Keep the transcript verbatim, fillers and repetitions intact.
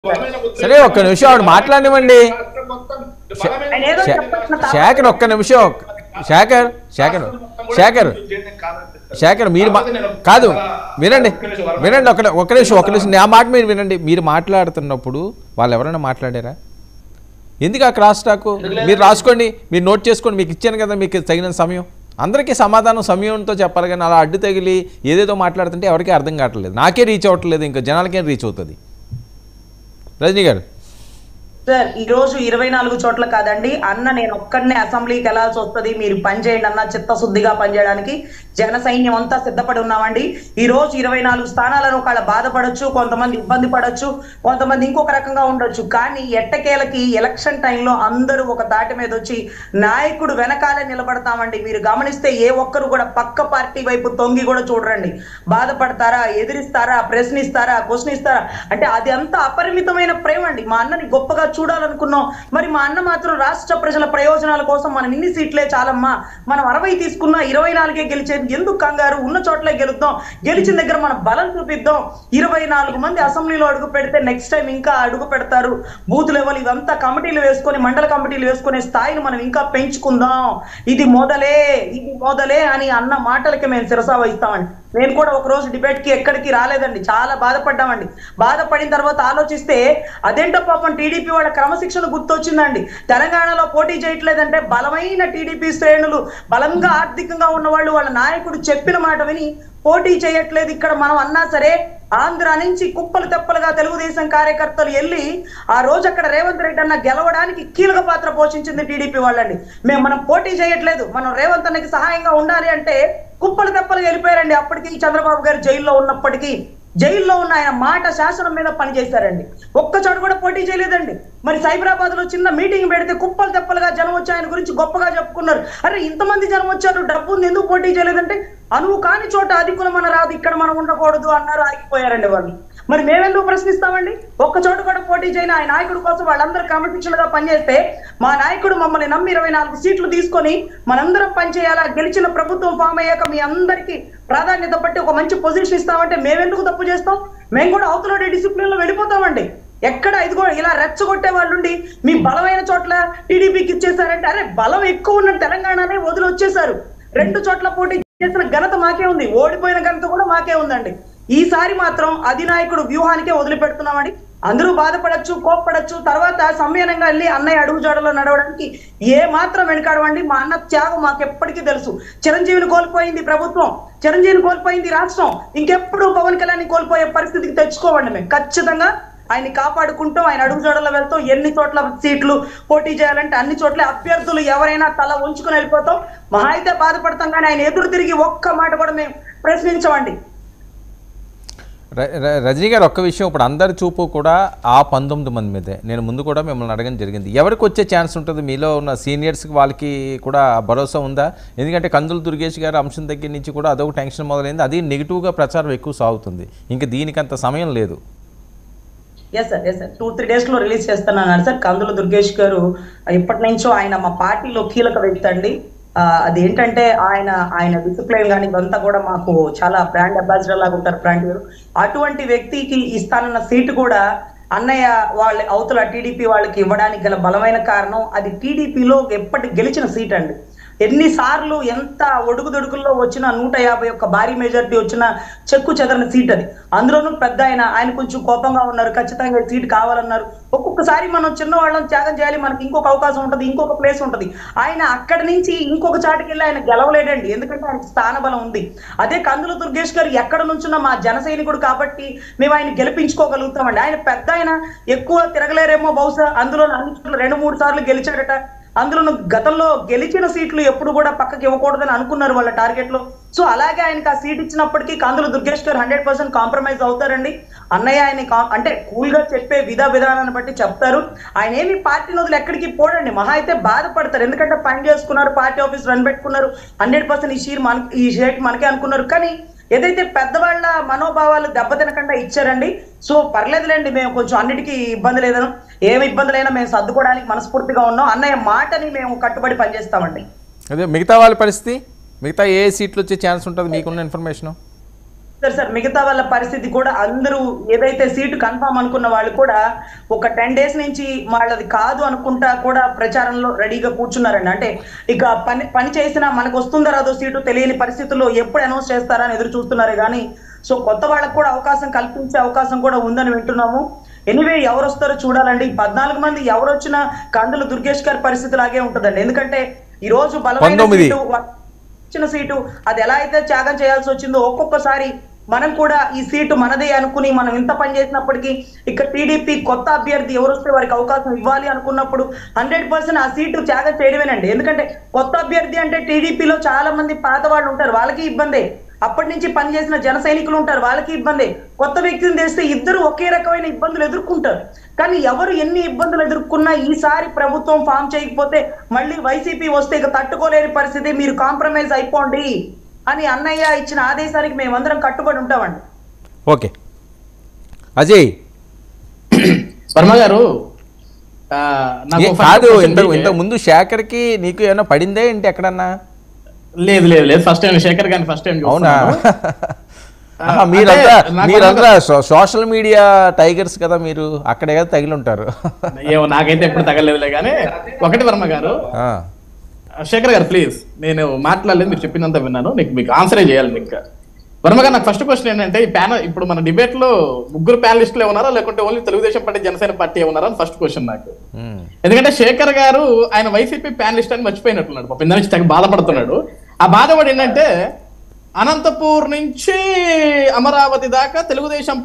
సరే ఒక్క నిమిషం ఆవిడ మాట్లాడివ్వండి. శేఖర్ ఒక్క నిమిషం శేఖర్ శేఖర్ శేఖర్ శేఖర్ మీరు కాదు వినండి వినండి ఒక ఒక్క నిమిషం ఒక్క నిమిషం నా మాట మీరు వినండి. మీరు మాట్లాడుతున్నప్పుడు వాళ్ళు ఎవరైనా మాట్లాడారా? ఎందుకు ఆ క్రాస్ టాక్? మీరు రాసుకోండి, మీరు నోట్ చేసుకోండి, మీకు ఇచ్చాను కదా మీకు తగిన సమయం. అందరికీ సమాధానం సమయంతో చెప్పాలి, కానీ అలా అడ్డు తగిలి ఏదేదో మాట్లాడుతుంటే ఎవరికీ అర్థం కావట్లేదు, నాకే రీచ్ అవ్వట్లేదు, ఇంకా జనాలకేం రీచ్ అవుతుంది. రజనీ గారు సార్ ఈ రోజు ఇరవై నాలుగు చోట్ల కాదండి అన్న, నేను ఒక్కడనే అసెంబ్లీకి వెళ్ళాల్సి వస్తుంది, మీరు పనిచేయండి అన్న, చిత్తశుద్ధిగా పనిచేయడానికి జన సైన్యం అంతా సిద్ధపడి ఉన్నామండి. ఈ రోజు ఇరవై నాలుగు స్థానాలను ఒకళ్ళ బాధపడొచ్చు, కొంతమంది ఇబ్బంది పడొచ్చు, కొంతమంది ఇంకొక రకంగా ఉండొచ్చు, కానీ ఎట్టకేలకి ఎలక్షన్ టైంలో అందరూ ఒక తాటి మీద వచ్చి నాయకుడు వెనకాలే నిలబడతామండి. మీరు గమనిస్తే ఏ ఒక్కరు కూడా పక్క పార్టీ వైపు తొంగి కూడా చూడరండి. బాధపడతారా, ఎదిరిస్తారా, ప్రశ్నిస్తారా, క్వశ్చన్ ఇస్తారా అంటే అది అంత అపరిమితమైన ప్రేమ అండి. మా అన్నని గొప్పగా చూడాలనుకున్నాం, మరి మా అన్న మాత్రం రాష్ట్ర ప్రజల ప్రయోజనాల కోసం మనం ఇన్ని సీట్లే చాలమ్మా, మనం అరవై తీసుకున్నా ఇరవై నాలుగే గెలిచేది ఎందుకు కంగారు, ఉన్న చోట్లే గెలుద్దాం, గెలిచిన దగ్గర మనం బలం చూపిద్దాం, ఇరవై నాలుగు మంది అసెంబ్లీలో అడుగు పెడితే నెక్స్ట్ టైం ఇంకా అడుగు పెడతారు, బూత్ లెవెల్ ఇదంతా కమిటీలు వేసుకొని మండల కమిటీలు వేసుకునే స్థాయిని మనం ఇంకా పెంచుకుందాం, ఇది మొదలే ఇది మొదలే అని అన్న మాటలకి మేము శిరసా వహిస్తామండి. నేను కూడా ఒక రోజు డిబేట్ కి ఎక్కడికి రాలేదండి, చాలా బాధపడ్డామండి. బాధపడిన తర్వాత ఆలోచిస్తే అదేంటో పాపం టీడీపీ వాళ్ళ క్రమశిక్షణ గుర్తొచ్చిందండి. తెలంగాణలో పోటీ చేయట్లేదంటే బలమైన టీడీపీ శ్రేణులు, బలంగా ఆర్థికంగా ఉన్నవాళ్ళు వాళ్ళ నాయకుడు చెప్పిన మాట విని పోటీ చేయట్లేదు. ఇక్కడ మనం అన్నా సరే ఆంధ్ర నుంచి కుప్పలు తెప్పలుగా తెలుగుదేశం కార్యకర్తలు వెళ్ళి ఆ రోజు అక్కడ రేవంత్ రెడ్డి అన్న గెలవడానికి కీలక పాత్ర పోషించింది టీడీపీ వాళ్ళండి. మేము మనం పోటీ చేయట్లేదు, మనం రేవంత్ అన్నకి సహాయంగా ఉండాలి అంటే కుప్పలు తెప్పలు వెళ్ళిపోయారండి. అప్పటికి చంద్రబాబు గారు జైల్లో ఉన్నప్పటికీ జైల్లో ఉన్న ఆయన మాట శాసనం మీద పనిచేశారండి. ఒక్క చోట కూడా పోటీ చేయలేదండి. మరి సైబరాబాద్ లో చిన్న మీటింగ్ పెడితే కుప్పలు తెప్పలుగా జనం వచ్చి ఆయన గురించి గొప్పగా చెప్పుకున్నారు. అరే ఇంతమంది జనం వచ్చారు, డబ్బు ఉంది, ఎందుకు పోటీ చేయలేదంటే అనువు కాని చోట అధికులు మన రాదు, ఇక్కడ మనం ఉండకూడదు అన్నారు, ఆగిపోయారండి వాళ్ళు. మరి మేమెందుకు ప్రశ్నిస్తామండి? ఒక్క చోట కూడా పోటీ చేయని ఆయన నాయకుడి కోసం వాళ్ళందరూ క్రమశిక్షణగా పనిచేస్తే మా నాయకుడు మమ్మల్ని నమ్మి ఇరవై నాలుగు సీట్లు తీసుకొని మనందరం పనిచేయాలా, గెలిచిన ప్రభుత్వం ఫామ్ అయ్యాక మీ అందరికీ ప్రాధాన్యత బట్టి ఒక మంచి పొజిషన్ ఇస్తామంటే మేమెందుకు తప్పు చేస్తాం? మేము కూడా అవతల డిసిప్లిన్ లో వెళ్ళిపోతామండి. ఎక్కడ ఇదిగో ఇలా రెచ్చగొట్టే వాళ్ళుండి మీ బలమైన చోట్ల టీడీపీకి ఇచ్చేసారంటే, అరే బలం ఎక్కువ ఉన్న తెలంగాణనే వదిలి వచ్చేసారు. రెండు చోట్ల పోటీ చేసిన ఘనత మాకే ఉంది, ఓడిపోయిన ఘనత కూడా మాకే ఉందండి. ఈసారి మాత్రం అధినాయకుడు వ్యూహానికే వదిలిపెడుతున్నామండి. అందరూ బాధపడచ్చు, కోప్పడచ్చు, తర్వాత సమ్మేళనంగా వెళ్ళి అన్నయ్య అడుగుజాడలో నడవడానికి ఏ మాత్రం వెనకాడవండి. మా అన్న త్యాగం మాకు ఎప్పటికీ తెలుసు. చిరంజీవిని కోల్పోయింది ప్రభుత్వం, చిరంజీవిని కోల్పోయింది రాష్ట్రం, ఇంకెప్పుడు పవన్ కళ్యాణ్ కోల్పోయే పరిస్థితికి తెచ్చుకోవండి. మేము ఖచ్చితంగా ఆయన్ని కాపాడుకుంటాం, ఆయన అడుగుజాడలో వెళ్తాం. ఎన్ని చోట్ల సీట్లు పోటీ చేయాలంటే అన్ని చోట్ల అభ్యర్థులు ఎవరైనా తల ఉంచుకుని వెళ్ళిపోతాం. మహా అయితే బాధపడతాం, కానీ ఆయన ఎదురు తిరిగి ఒక్క మాట కూడా మేము ప్రశ్నించమండి. రజనీ గారు ఒక్క విషయం, ఇప్పుడు అందరి చూపు కూడా ఆ పంతొమ్మిది మంది మీదే. నేను ముందు కూడా మిమ్మల్ని అడగడం జరిగింది, ఎవరికి వచ్చే ఛాన్స్ ఉంటుంది? మీలో ఉన్న సీనియర్స్కి వాళ్ళకి కూడా భరోసా ఉందా? ఎందుకంటే కందుల దుర్గేష్ గారు అంశం దగ్గర నుంచి కూడా అదొక టెన్షన్ మొదలైంది, అది నెగిటివ్గా ప్రచారం ఎక్కువ సాగుతుంది, ఇంకా దీనికి అంత సమయం లేదు. Yes sir yes sir two three days లో రిలీజ్ చేస్తున్నాను సార్. కందుల దుర్గేష్ గారు ఇప్పటి నుంచో ఆయన మా పార్టీలో కీలక వ్యక్తి అండి. అదేంటంటే ఆయన ఆయన డిసిప్లైన్ కానీ ఇదంతా కూడా మాకు చాలా బ్రాండ్ అంబాసిడర్ లాగా ఉంటారు బ్రాండ్ గారు. అటువంటి వ్యక్తికి ఇస్తానన్న సీటు కూడా అన్నయ్య వాళ్ళ అవతల టీడీపీ వాళ్ళకి ఇవ్వడానికి గల బలమైన కారణం అది టీడీపీలో ఎప్పటి గెలిచిన సీట్ అండి. ఎన్నిసార్లు ఎంత ఒడుగుదొడుకుల్లో వచ్చిన నూట యాభై ఒక్క భారీ మెజారిటీ వచ్చిన చెక్కు చెదరని సీట్ అది. అందులోనూ పెద్ద ఆయన ఆయన కొంచెం కోపంగా ఉన్నారు, ఖచ్చితంగా సీట్ కావాలన్నారు. ఒక్కొక్కసారి మనం చిన్న వాళ్ళని త్యాగం చేయాలి, మనకి ఇంకొక అవకాశం ఉంటుంది, ఇంకొక ప్లేస్ ఉంటుంది. ఆయన అక్కడి నుంచి ఇంకొక చాటికి వెళ్ళి ఆయన గెలవలేడండి, ఎందుకంటే ఆయన స్థానబలం ఉంది. అదే కందుల దుర్గేష్ గారు ఎక్కడ నుంచున్న మా జన సైనికుడు కాబట్టి మేము ఆయన గెలిపించుకోగలుగుతామండి. ఆయన పెద్ద ఆయన ఎక్కువ తిరగలేరేమో బహుశా, అందులో అన్ని చోట్ల రెండు మూడు సార్లు గెలిచాడట. అందులో గతంలో గెలిచిన సీట్లు ఎప్పుడు కూడా పక్కకి ఇవ్వకూడదని అనుకున్నారు వాళ్ళ టార్గెట్ లో. సో అలాగే ఆయనకి ఆ సీట్ ఇచ్చినప్పటికీ కందుల దుర్గేష్ గారు హండ్రెడ్ పర్సెంట్ కాంప్రమైజ్ అవుతారండి. అన్నయ్య ఆయన అంటే కూల్ గా చెప్పే విధా విధానాన్ని బట్టి చెప్తారు. ఆయన ఏమి పార్టీ వదిలి ఎక్కడికి పోడండి, మహా అయితే బాధపడతారు, ఎందుకంటే పని చేసుకున్నారు, పార్టీ ఆఫీస్ రన్ పెట్టుకున్నారు, హండ్రెడ్ పర్సెంట్ ఈ షీర్ మన ఈ షేట్ మనకే అనుకున్నారు. కానీ ఏదైతే పెద్దవాళ్ళ మనోభావాలు దెబ్బతినకుండా ఇచ్చారండి. సో పర్లేదులేండి, మేము కొంచెం అన్నిటికీ ఇబ్బంది లేదను, ఏమి ఇబ్బందులైనా మేము సర్దుకోవడానికి మనస్ఫూర్తిగా ఉన్నాం. అన్నయ్య మాటని మేము కట్టుబడి పనిచేస్తామండి. అదే మిగతా వాళ్ళ పరిస్థితి, మిగతా ఏ సీట్లు వచ్చే ఛాన్స్ ఉంటుంది మీకున్న ఇన్ఫర్మేషన్? సార్ సార్ మిగతా వాళ్ళ పరిస్థితి కూడా అందరూ ఏదైతే సీటు కన్ఫర్మ్ అనుకున్న వాళ్ళు కూడా ఒక టెన్ డేస్ నుంచి వాళ్ళది కాదు అనుకుంటా కూడా ప్రచారంలో రెడీగా కూర్చున్నారండి. అంటే ఇక పని పని చేసినా మనకు వస్తుందో రాదో సీటు తెలియని పరిస్థితుల్లో ఎప్పుడు అనౌన్స్ చేస్తారా అని ఎదురు చూస్తున్నారే కానీ సో కొత్త వాళ్ళకు కూడా అవకాశం కల్పించే అవకాశం కూడా ఉందని వింటున్నాము. ఎనివే ఎవరు వస్తారో చూడాలండి. పద్నాలుగు మంది ఎవరు వచ్చినా కందులు దుర్గేష్ గారి పరిస్థితి లాగే ఉంటుందండి. ఎందుకంటే ఈ రోజు బలమైన సీటు ఇచ్చిన సీటు అది ఎలా అయితే త్యాగం చేయాల్సి వచ్చిందో ఒక్కొక్కసారి మనం కూడా ఈ సీటు మనదే అనుకుని మనం ఇంత పని చేసినప్పటికీ ఇక్కడ టీడీపీ కొత్త అభ్యర్థి ఎవరు వస్తే వారికి అవకాశం ఇవ్వాలి అనుకున్నప్పుడు హండ్రెడ్ పర్సెంట్ ఆ సీటు త్యాగం చేయడమేనండి. ఎందుకంటే కొత్త అభ్యర్థి అంటే టీడీపీలో చాలా మంది పాత వాళ్ళు ఉంటారు, వాళ్ళకి ఇబ్బందే. అప్పటి నుంచి పనిచేసిన జన సైనికులు ఉంటారు, వాళ్ళకి ఇబ్బంది. కొత్త వ్యక్తిని తెస్తే ఇద్దరు ఒకే రకమైన ఇబ్బందులు ఎదుర్కొంటారు. కానీ ఎవరు ఎన్ని ఇబ్బందులు ఎదుర్కొన్నా ఈసారి ప్రభుత్వం ఫామ్ చేయకపోతే మళ్ళీ వైసీపీ వస్తే ఇక తట్టుకోలేని పరిస్థితి, మీరు కాంప్రమైజ్ అయిపోండి అని అన్నయ్య ఇచ్చిన ఆదేశానికి మేమందరం కట్టుబడి ఉంటామండి. ఓకే అజయ్ వర్మ గారు కాదు, ఇంతకు ఇంతకు ముందు శేఖర్కి నీకు ఏమైనా పడిందే ఏంటి ఎక్కడన్నా? లేదు లేదు లేదు ఫస్ట్ టైం శేఖర్ గారిని ఫస్ట్ టైం. అవునా? మీరంతా మీరంతా సోషల్ మీడియా టైగర్స్ కదా, మీరు అక్కడే కదా తగిలి ఉంటారు. ఏమో నాకైతే ఎప్పుడు తగలేదులే కానీ ఒకటి వర్మ గారు, శేఖర్ గారు ప్లీజ్, నేను మాట్లాడలేదు, మీరు చెప్పినంత విన్నాను, నీకు మీకు ఆన్సరే చేయాలి. ఇంకా వర్మ గారు నాకు ఫస్ట్ క్వశ్చన్ ఏంటంటే, ఈ ప్యానల్ ఇప్పుడు మన డిబేట్ లో ముగ్గురు ప్యానలిస్టులు ఉన్నారా లేకుంటే only Telugu Desam party Janasena party ఉన్నారా అని ఫస్ట్ క్వశ్చన్ నాకు. ఎందుకంటే శేఖర్ గారు ఆయన వైసీపీ ప్యానలిస్ట్ అని మర్చిపోయినట్టున్నాడు, పాపం ఇంత నుంచి తెగ బాధపడుతున్నాడు. ఆ బాధపడి ఏంటంటే అనంతపూర్ నుంచి అమరావతి దాకా తెలుగుదేశం